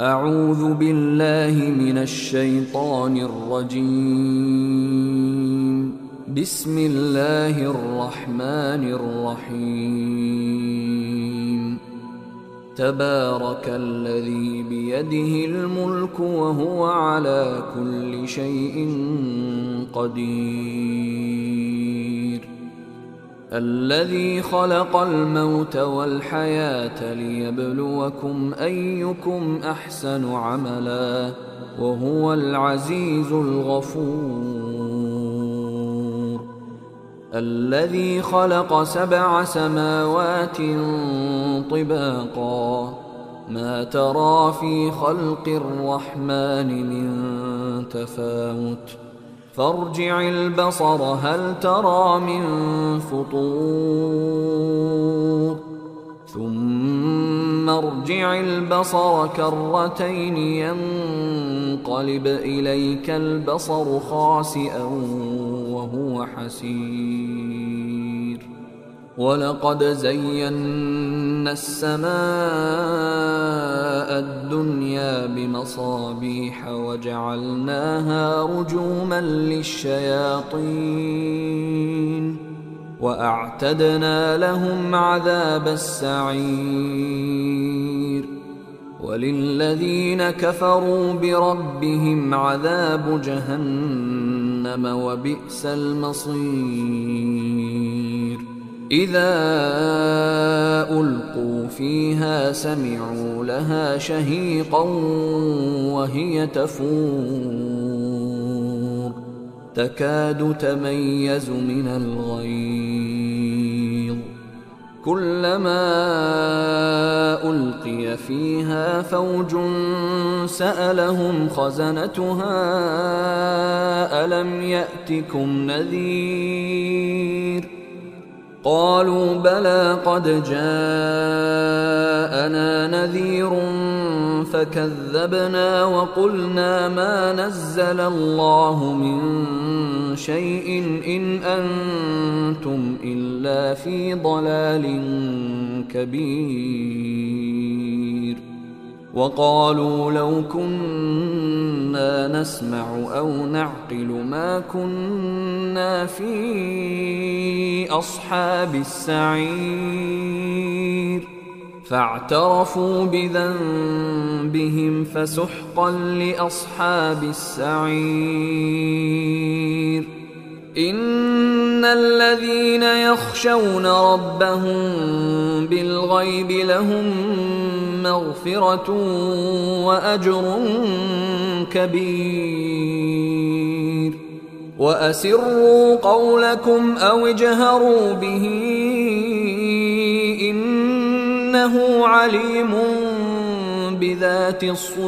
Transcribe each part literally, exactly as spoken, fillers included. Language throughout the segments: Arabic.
أعوذ بالله من الشيطان الرجيم. بسم الله الرحمن الرحيم. تبارك الذي بيده الملك وهو على كل شيء قدير. الذي خلق الموت والحياة ليبلوكم أيكم أحسن عملا وهو العزيز الغفور. الذي خلق سبع سماوات طباقا ما ترى في خلق الرحمن من تفاوت فارجع البصر هل ترى من فطور ثم ارجع البصر كرتين ينقلب إليك البصر خاسئا وهو حسير. ولقد زينا السماء الدنيا بمصابيح وجعلناها رجوما للشياطين وأعتدنا لهم عذاب السعير. وللذين كفروا بربهم عذاب جهنم وبئس المصير. إذا ألقوا فيها سمعوا لها شهيقا وهي تفور تكاد تميز من الغيظ. كلما ألقي فيها فوج سألهم خزنتها ألم يأتكم نذير قالوا بلى قد جاءنا نذير فكذبنا وقلنا ما نزل الله من شيء إن أنتم إلا في ضلال كبير. وقالوا لو كنا نسمع أو نعقل ما كنا في أصحاب السعير. فاعترفوا بذنبهم فسحقا لأصحاب السعير. إن الذين يخشون ربهم بالغيب لهم مغفرة وأجر كبير. وأسروا قولكم أو اجهروا به إنه عليم بذات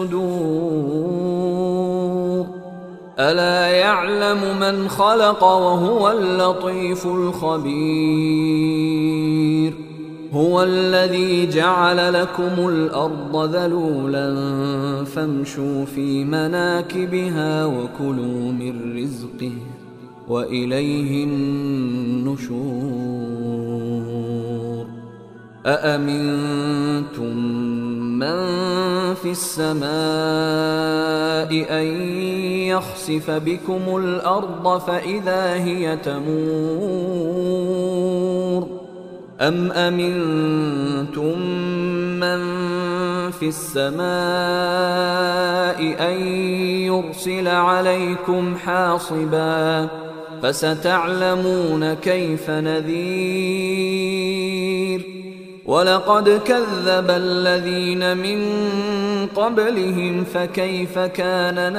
الصدور. ألا يعلم من خلق وهو اللطيف الخبير. هو الذي جعل لكم الأرض ذلولا فامشوا في مناكبها وكلوا من رزقه وإليه النشور. أأمنتم من في السماء أن يخسف بكم الأرض فإذا هي تمور أم أمنتم من في السماء أن يرسل عليكم حاصبا فستعلمون كيف نذير. ولقد كذب الذين من قبلهم فكيف كان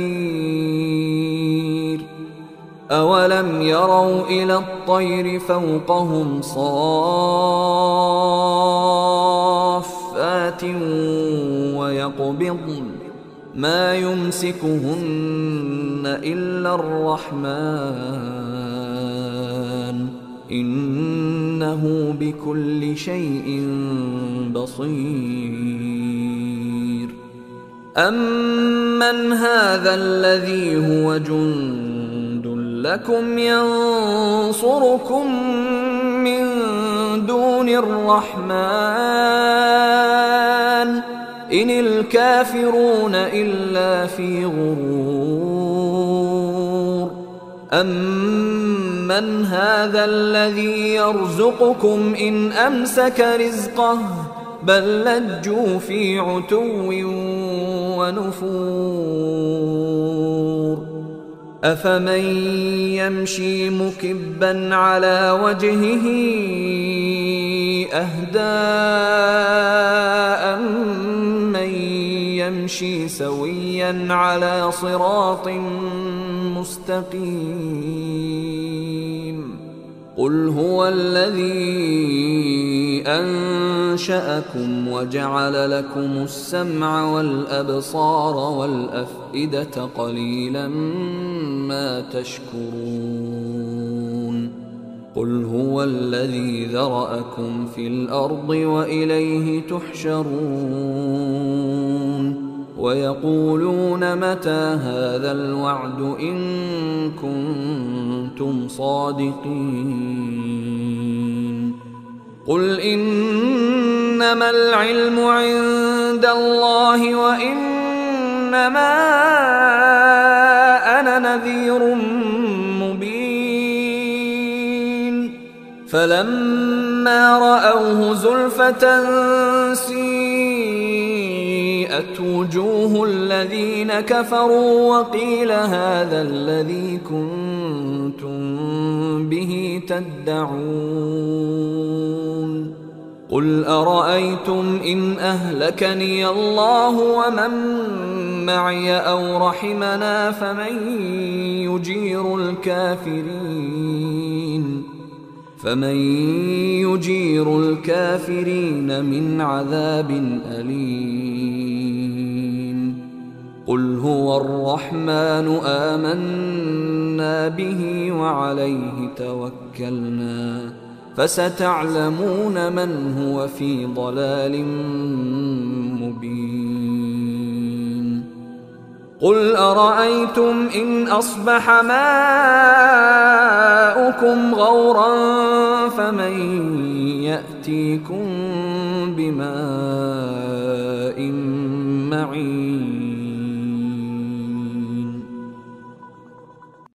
نكير. أولم يروا إلى الطير فوقهم صافات ويقبضن ما يمسكهن إلا الرحمن إنه بكل شيء بصير. أمن هذا الذي هو جند لكم ينصركم من دون الرحمن إن الكافرون إلا في غرور أمن هذا الذي يرزقكم إن أمسك رزقه بل لجوا في عتو ونفور أفمن يمشي مكبا على وجهه أهدى أمن يمشي سويا على صراط مستقيم قل هو الذي أنشأكم وجعل لكم السمع والأبصار والأفئدة قليلا ما تشكرون قل هو الذي ذرأكم في الأرض وإليه تحشرون ويقولون متى هذا الوعد إن كنتم صادقين قل إنما العلم عند الله وإنما أنا نذير مبين فلما رأوه زلفة سيئت وجوه الذين كفروا وقيل هذا الذي كنتم به تدعون قل أرأيتم إن أهلكني الله ومن معي أو رحمنا فمن يجير الكافرين فمن يجير الكافرين من عذاب أليم قل هو الرحمن آمنا به وعليه توكلنا فستعلمون من هو في ضلال مبين قل أرأيتم إن أصبح ماؤكم غورا فمن يأتيكم بماء معين